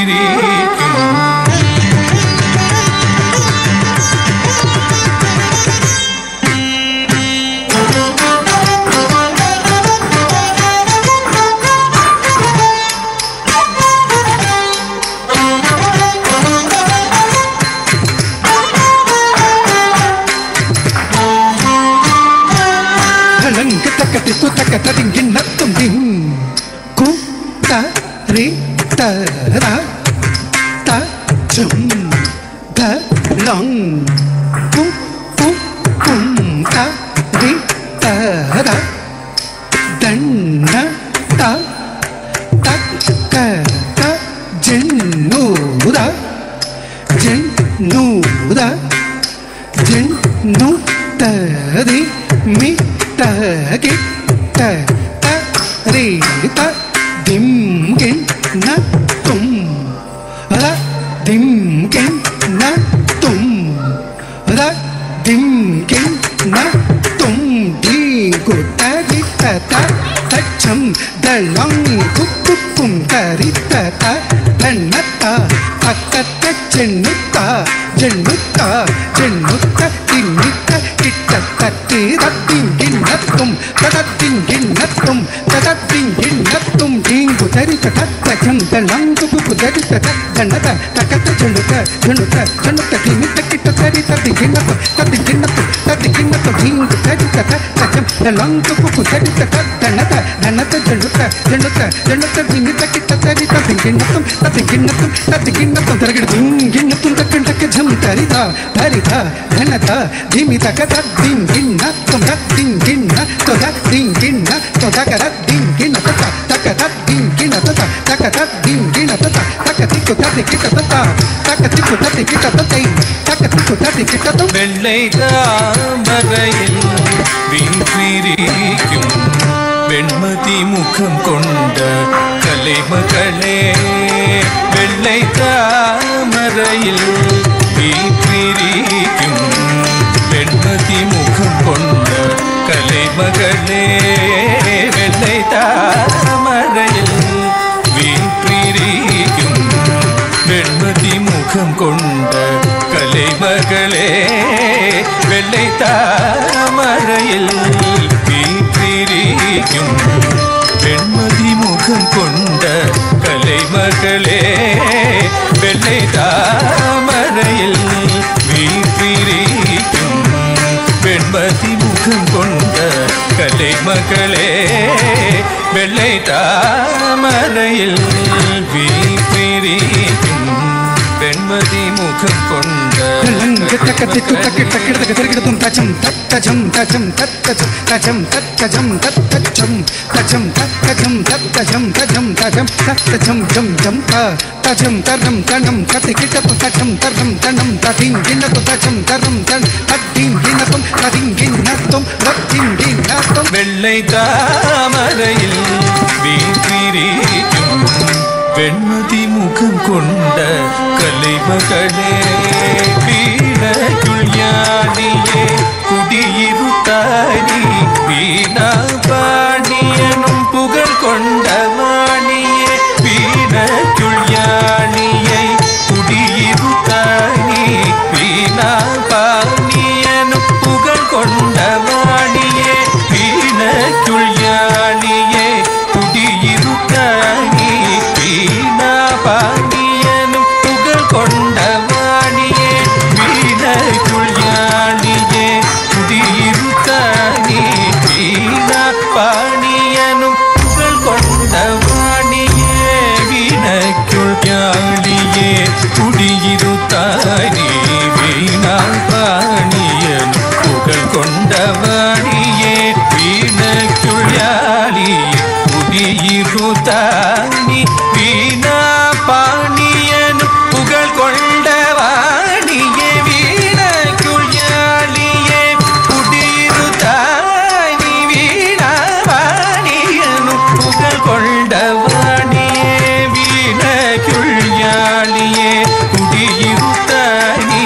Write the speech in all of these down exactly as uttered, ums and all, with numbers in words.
வெள்ளை தாமரையில் வீற்றிருக்கும் வெண்மதி முகம் கொண்ட கலைமகளே, வெள்ளை தாமரையில் வீற்றிருக்கும் வெண்மதி முகம் கொண்ட கலைமகளே, வெள்ளை தாமரையில் வீற்றிருக்கும் வெண்மதி முகம் கொண்ட கலைமகளே, வெள்ளை தாமரையில் வீற்றிருக்கும் வெண்மதி முகம் கொண்ட கலைமகளே, வெள்ளை தாமரையில் வீற்றிருக்கும் வெண்மதி முகம் கொண்ட கலைமகளே, வெள்ளை தாமரையில் வீற்றிருக்கும் வெண்மதி முகம் கொண்ட வெள்ளை தாமரையில் வீற்றிருக்கும் வெண்மதி முகம் கொண்ட கலைமகளே, வீணக்குள் யானியே குடியிருத்தாரி வீணா பாணியனும் புகழ் கொண்ட வாணியே, வீணக்குள் யானியை குடியிருத்தாரி வீணா பாணியனும் புகழ் கொண்ட வாணியே, வீணக்குள் யானியே குடியிருத்தாரி வீணா பாணியனும் புகழ் கொண்ட வாணியே, வீணக்குள் யானியே குடியிருத்தாரி வீணா பாணியனும் புகழ் கொண்ட வாணியே, வீணக்குள் யானியே குடியிருத்தாரி வீணா பாணியனும் புகழ் கொண்ட வாணியே, வீணக்குள் யானியே குடியிருத்தாரி வீணா பாணியனும் புகழ் கொண்ட வாணியே, வீணக்குள் யானியே குடியிருத்தாரி வீணா பாணியனும் புகழ் கொண்ட வாணியே, வீணக்குள் யானியே குடியிருத்தாரி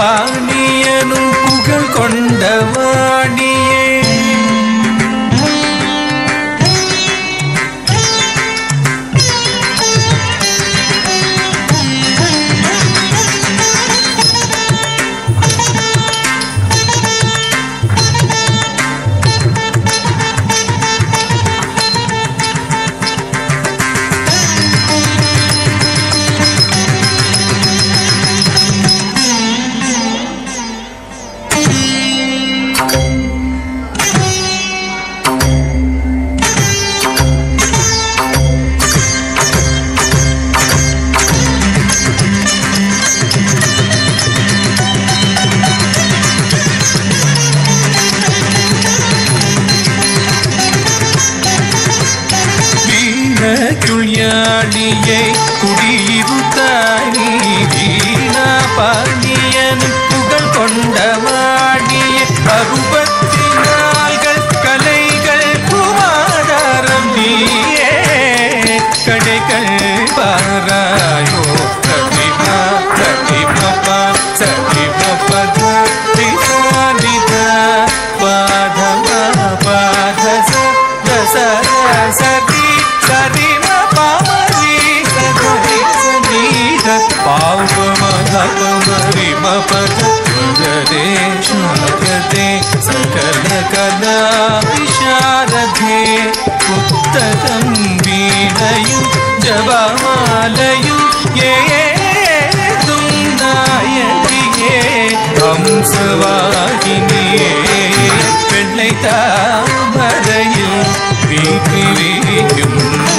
பாணியனும் புகழ் கொண்ட வாணியே குழியாளியை குடியிருத்தானி வீணா பாணியன் புகழ் கொண்ட வாணிய அறுபத்தி நாள்கள் கலைகள் குமாரம் நீயே கடைகள் பாராயோ சதிமா சதிமபா சதிமபத திசானித பாதமா பாதச தச சதி சரிம பாமரி சதரி சதீத பாவமதபமரிம பத வததே சாரதே சகல கலா விசாரதே புத்தகம் வீணையும் ஜபமாலையும் ஏதும் நாயகியே ஹம்சவாகினியே பெண்ணை தாமரையில் வீற்றிரியும்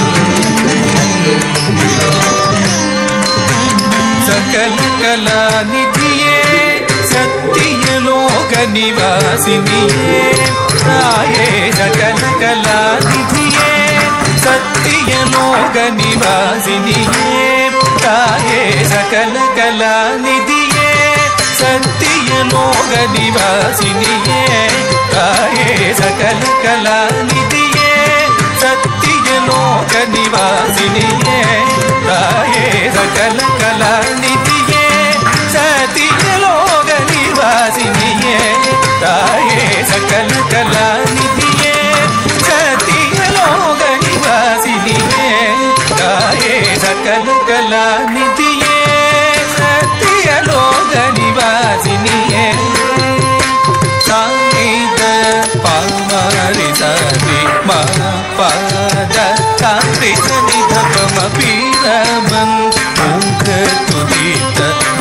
சகல கலாநிதியே சத்தியலோக நிவாசினியே தாயே சகல கலாநிதியே சத்தியலோக நிவாசினியே தாயே சகல கலாநிதியே சத்தியலோக நிவாசினியே தாயே சகல கலாநிதியே சத்தியலோக நிவாசினியே தாயே சகல கலாநிதியே சத்தியலோக நிவாசினியே தாயே சகல கலாநிதியே சத்தியலோக நிவாசினியே தாயே சகல கலாநிதியே சத்தியலோக நிவாசினியே சாங்கித பாமாரி சதி மா பாத சாந்தி சதி தபம பீரமன் முக துதித்த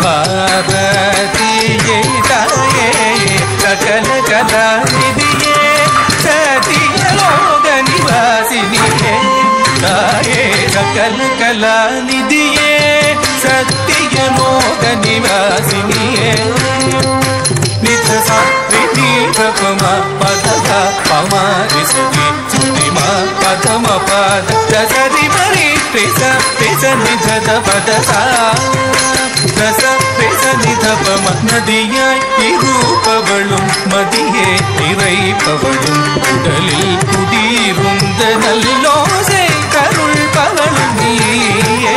பாரதியே தாயே சகல கலாநிதியே சத்தியலோக நிவாசினியே தாயே சகல கலாநிதியே சத்தியலோக நிவாசினியே நித்த சாத்ரி பபம பதத பமாரி சதி சுதிமா பதம பத தசதி மரி த்ரிச த்ரிச நிதத பதசா தச த்ரிச நிதபம நதியாய் இருப்பவளும் மதியே இறைப்பவளும் உடலில் குடியிருந்த நல்லோசை கருள் பவளும் நீயே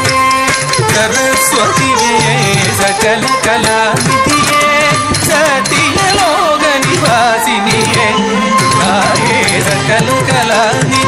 சரஸ்வதியே சகல கலாநிதியே சத்தியலோக நிவாசினியே தாயே சகல கலாநிதியே